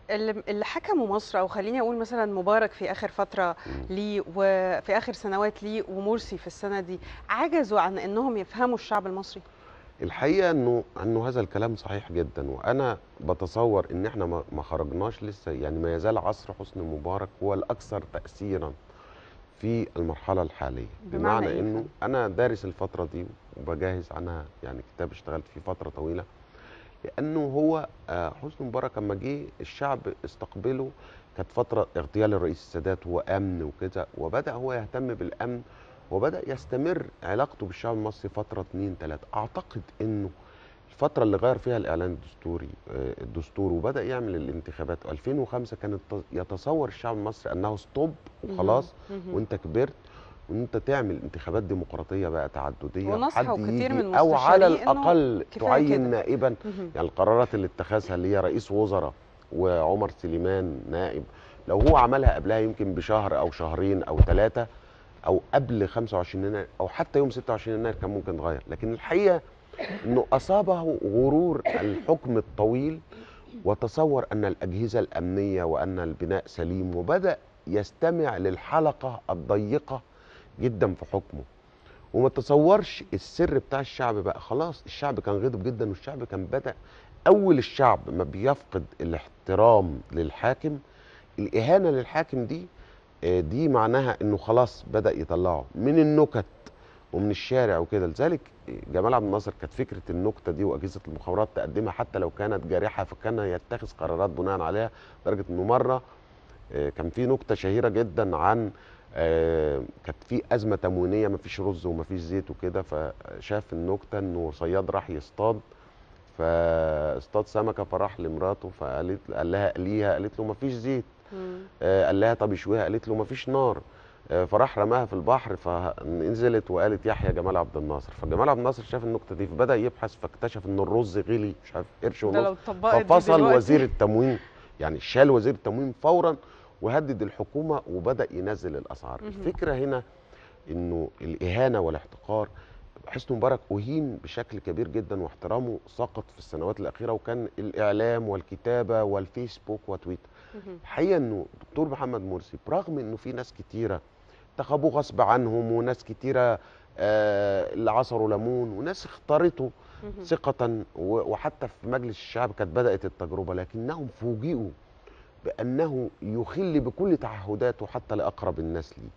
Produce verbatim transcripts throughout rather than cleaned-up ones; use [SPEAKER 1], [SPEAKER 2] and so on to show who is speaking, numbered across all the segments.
[SPEAKER 1] اللي اللي حكموا مصر، او خليني اقول مثلا مبارك في اخر فتره
[SPEAKER 2] إمم.
[SPEAKER 1] ليه وفي اخر سنوات ليه ومرسي في السنه دي، عجزوا عن انهم يفهموا الشعب المصري.
[SPEAKER 2] الحقيقة إنه إنه هذا الكلام صحيح جدًا، وأنا باتصوّر إن إحنا ما ما خرجناش لسه، يعني ما يزال عصر حسني مبارك هو الأكثر تأثيرًا في المرحلة الحالية،
[SPEAKER 1] بمعنى
[SPEAKER 2] بمعنى
[SPEAKER 1] ايه
[SPEAKER 2] إنه
[SPEAKER 1] فندم؟
[SPEAKER 2] أنا دارس الفترة دي وباجهّز عنها يعني كتاب اشتغلت فيه فترة طويلة، لأنه هو آآ حسني مبارك أمّا جه الشعب استقبله، كانت فترة اغتيال الرئيس السادات وأمن وكده، وبدأ هو يهتم بالأمن، وبدأ يستمر علاقته بالشعب المصري فترة اتنين، تلاتة. أعتقد إنه الفترة اللي غيّر فيها الإعلان الدستوري آآ الدستور وبدأ يعمل الانتخابات ألفين وخمسة كان الت يتصوّر الشعب المصري أنه stop
[SPEAKER 1] مهم.
[SPEAKER 2] وخلاص
[SPEAKER 1] مهم.
[SPEAKER 2] وأنت كبرت وإن أنت تعمل انتخابات ديمقراطية بقى تعددية
[SPEAKER 1] ونصحوا
[SPEAKER 2] وحد
[SPEAKER 1] كتير
[SPEAKER 2] ييجي
[SPEAKER 1] من
[SPEAKER 2] أو على
[SPEAKER 1] مستشاريه انه
[SPEAKER 2] الأقل
[SPEAKER 1] كفايه
[SPEAKER 2] تعيّن
[SPEAKER 1] كده.
[SPEAKER 2] نائبًا.
[SPEAKER 1] مهم.
[SPEAKER 2] يعني القرارات اللي اتخذها اللي هي رئيس وزرا وعمر سليمان نائب، لو هو عملها قبلها يمكن بشهر أو شهرين أو ثلاثة أو قبل خمسة وعشرين يناير أو حتى يوم ستة وعشرين يناير كان ممكن يتغيّر، لكن الحقيقة إنه أصابه غرور الحكم الطويل وتصور أن الأجهزة الأمنية وأن البناء سليم، وبدأ يستمع للحلقة الضيقة جدا في حكمه، وما تصورش السر بتاع الشعب بقى. خلاص الشعب كان غضب جدا، والشعب كان بدأ أول الشعب ما بيفقد الاحترام للحاكم، الإهانة للحاكم دي آه، دي معناها إنه خلاص بدأ يطلعه من النكت ومن الشارع وكده. لذلك جمال عبد الناصر كانت فكره النكته دي واجهزه المخابرات تقدمها حتى لو كانت جارحه، فكان يتخذ قرارات بناء عليها، لدرجه انه مره آه، كان في نكته شهيره جدا عن آه، كانت في ازمه تموينيه، مفيش رز ومفيش زيت وكده، فشاف النكته انه صياد راح يصطاد، فاصطاد سمكه، فراح لمراته فقالت قال لها قليها، قالت له مفيش زيت.
[SPEAKER 1] مم.
[SPEAKER 2] آه، قال لها طب يشويها، قالت له مفيش نار. آه، فراح رماها في البحر فنزلت وقالت يحيى جمال عبد الناصر. فجمال عبد الناصر شاف النقطه دي فبدا يبحث، فاكتشف ان الرز غلي مش عارف قرش
[SPEAKER 1] ده
[SPEAKER 2] ونص،
[SPEAKER 1] لو اتطبقت دي
[SPEAKER 2] ففصل وزير
[SPEAKER 1] دلوقتي.
[SPEAKER 2] التموين، يعني شال وزير التموين فورا وهدد الحكومه وبدا ينزل الاسعار.
[SPEAKER 1] مهم.
[SPEAKER 2] الفكره هنا انه الاهانه والاحتقار، حسني مبارك أهين بشكل كبير جدا واحترامه سقط في السنوات الأخيرة، وكان الإعلام والكتابة والفيسبوك وتويتر.
[SPEAKER 1] مهم.
[SPEAKER 2] الحقيقة إنه دكتور محمد مرسي برغم إنه في ناس كتيرة انتخبوه غصب عنهم، وناس كتيرة آه اللي عصروا ليمون، وناس اختارته
[SPEAKER 1] مهم.
[SPEAKER 2] ثقة، و- وحتى في مجلس الشعب كانت بدأت التجربة، لكنهم فوجئوا بأنه يخل بكل تعهداته حتى لأقرب الناس ليه.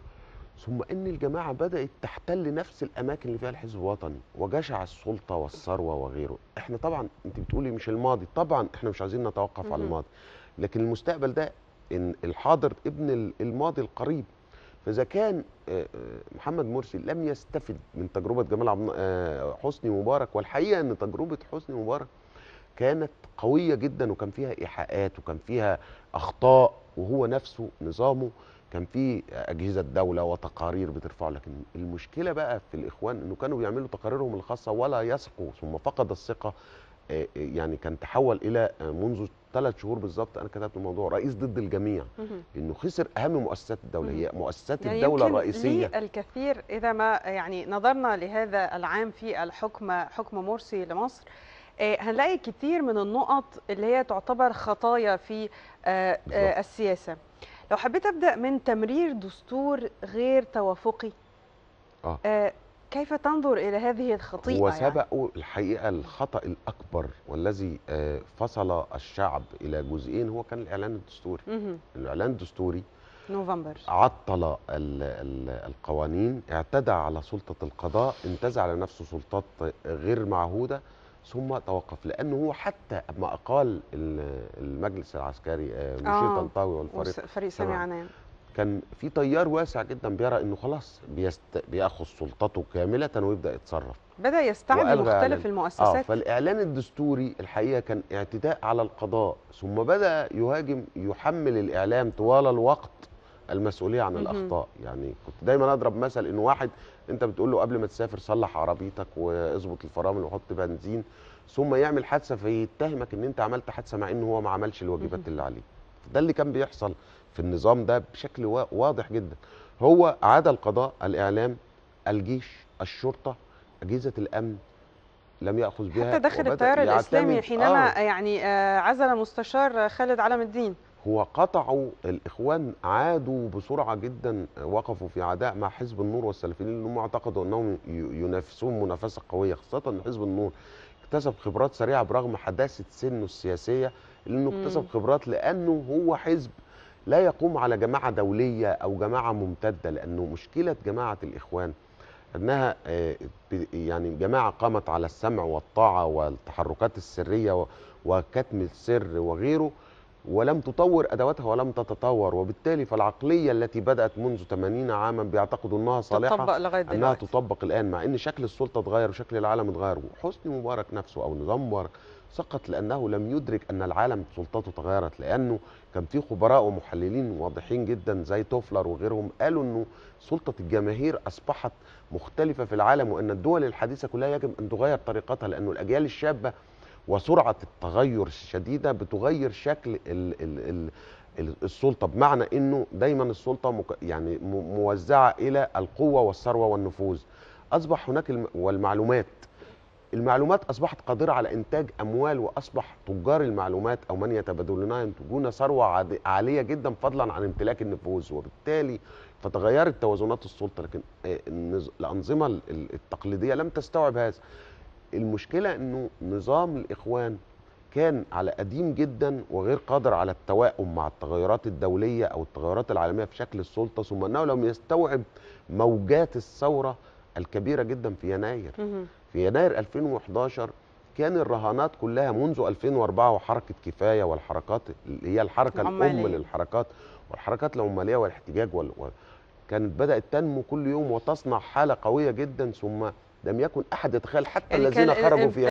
[SPEAKER 2] ثم ان الجماعه بدات تحتل نفس الاماكن اللي فيها الحزب الوطني وجشع السلطه والثروه وغيره. احنا طبعا انت بتقولي مش الماضي، طبعا احنا مش عايزين نتوقف على
[SPEAKER 1] مهم.
[SPEAKER 2] الماضي، لكن المستقبل ده ان الحاضر ابن ال- الماضي القريب. فاذا كان آه، آه، محمد مرسي لم يستفد من تجربه جمال عبد آه، حسني مبارك، والحقيقه ان تجربه حسني مبارك كانت قوية جدا وكان فيها إيحاءات وكان فيها أخطاء، وهو نفسه نظامه كان فيه أجهزة دولة وتقارير بترفعه. لكن المشكلة بقى في الإخوان إنه كانوا بيعملوا تقاريرهم الخاصة ولا يثقوا، ثم فقد الثقة. آه، آه، يعني كان تحول إلى آه، منذ ثلاث شهور بالظبط أنا كتبت الموضوع رئيس ضد الجميع،
[SPEAKER 1] مهم.
[SPEAKER 2] إنه خسر أهم مؤسسات الدولة،
[SPEAKER 1] مهم.
[SPEAKER 2] هي مؤسسات
[SPEAKER 1] يعني
[SPEAKER 2] الدولة
[SPEAKER 1] يمكن لي
[SPEAKER 2] الرئيسية.
[SPEAKER 1] الكثير إذا ما يعني نظرنا لهذا العام في الحكم، حكم مرسي لمصر، آه، هنلاقي كتير من النقط اللي هي تعتبر خطايا في آه،
[SPEAKER 2] بالظبط.
[SPEAKER 1] آه، السياسة. لو حبيت أبدأ من تمرير دستور غير توافقي،
[SPEAKER 2] اه
[SPEAKER 1] آه، كيف تنظر إلى هذه
[SPEAKER 2] هو
[SPEAKER 1] الخطيئة يعني؟
[SPEAKER 2] سبقوا الحقيقة الخطأ الأكبر والذي آه، فصل الشعب إلى جزئين، هو كان الإعلان الدستوري.
[SPEAKER 1] مهم.
[SPEAKER 2] الإعلان الدستوري
[SPEAKER 1] نوفمبر.
[SPEAKER 2] عطل ال ال القوانين، اعتدى على سلطة القضاء، انتزع على نفسه سلطات غير معهودة، ثم توقف. لأنه هو حتى أما أقال ال- المجلس العسكري آه، مشير
[SPEAKER 1] آه،
[SPEAKER 2] طنطاوي والفريق
[SPEAKER 1] وفريق سامي
[SPEAKER 2] سمع،
[SPEAKER 1] عنان.
[SPEAKER 2] كان في تيار واسع جدا بيرى انه خلاص بيست... بياخذ سلطته كامله ويبدا يتصرف،
[SPEAKER 1] بدأ يستعدي
[SPEAKER 2] والغى اعلان.
[SPEAKER 1] مختلف
[SPEAKER 2] اه
[SPEAKER 1] المؤسسات.
[SPEAKER 2] فالاعلان الدستوري الحقيقه كان اعتداء على القضاء، ثم بدا يهاجم يحمل الاعلام طوال الوقت المسؤوليه عن
[SPEAKER 1] مهم.
[SPEAKER 2] الاخطاء. يعني كنت دايما اضرب مثل انه واحد انت بتقول له قبل ما تسافر صلح عربيتك واظبط الفرامل وحط بنزين، ثم يعمل حادثه فيتهمك ان انت عملت حادثه مع انه هو ما عملش الواجبات
[SPEAKER 1] مهم.
[SPEAKER 2] اللي عليه. ده اللي كان بيحصل في النظام ده بشكل وا- واضح جدا. هو عاد القضاء، الاعلام، الجيش، الشرطه، اجهزه الامن، لم يأخذ بها
[SPEAKER 1] حتى داخل
[SPEAKER 2] وبدأ
[SPEAKER 1] التيار الإسلامي
[SPEAKER 2] يعتمد
[SPEAKER 1] حينما
[SPEAKER 2] آه
[SPEAKER 1] يعني آه، عزل مستشار خالد علام الدين.
[SPEAKER 2] هو قطعوا الإخوان، عادوا بسرعة جدا، وقفوا في عداء مع حزب النور والسلفيين لأنهم اعتقدوا أنهم ي- ينافسون منافسة قوية، خاصة أن حزب النور اكتسب خبرات سريعة برغم حداثة سنه السياسية، لأنه اكتسب
[SPEAKER 1] مم.
[SPEAKER 2] خبرات لأنه هو حزب لا يقوم على جماعة دولية أو جماعة ممتدة، لأنه مشكلة جماعة الإخوان أنها آه، ب- يعني جماعة قامت على السمع والطاعة والتحركات السرية و- وكتم السر وغيره، ولم تطور أدواتها ولم تتطور، وبالتالي فالعقلية التي بدأت منذ ثمانين عاما بيعتقدوا أنها صالحة
[SPEAKER 1] تطبق لغاية
[SPEAKER 2] أنها
[SPEAKER 1] دلوقتي.
[SPEAKER 2] تطبق الآن، مع أن شكل السلطة اتغير وشكل العالم اتغير. وحسني مبارك نفسه أو نظام مبارك سقط لأنه لم يدرك أن العالم سلطته تغيرت، لأنه كان في خبراء ومحللين واضحين جدا زي توفلر وغيرهم قالوا أنه سلطة الجماهير أصبحت مختلفة في العالم، وأن الدول الحديثة كلها يجب أن تغير طريقتها، لأنه الأجيال الشابة وسرعة التغير الشديدة بتغير شكل ال ال ال السلطة، بمعنى أنه دايما السلطة مك يعني م- موزعة إلى القوة والثروة والنفوذ. أصبح هناك الم والمعلومات، المعلومات أصبحت قادرة على إنتاج أموال، وأصبح تجار المعلومات أو من يتبادلونها ينتجون ثروة عاد- عالية جدا فضلا عن امتلاك النفوذ، وبالتالي فتغيرت توازنات السلطة. لكن آه، النظ- الأنظمة ال- ال- التقليدية لم تستوعب هذا. المشكلة أنه نظام الإخوان كان على قديم جدا وغير قادر على التوائم مع التغيرات الدولية أو التغيرات العالمية في شكل السلطة، ثم أنه لم يستوعب موجات الثورة الكبيرة جدا في يناير.
[SPEAKER 1] مهم.
[SPEAKER 2] في يناير ألفين وحداشر كان الرهانات كلها منذ ألفين وأربعة وحركة كفاية والحركات اللي هي الحركة الأم
[SPEAKER 1] العمالية.
[SPEAKER 2] للحركات والحركات العمالية والاحتجاج وال... وال- كانت بدأت تنمو كل يوم وتصنع حالة قوية جدا، ثم لم يكن أحد يتخيل حتى
[SPEAKER 1] يعني
[SPEAKER 2] الذين خرجوا
[SPEAKER 1] كان
[SPEAKER 2] في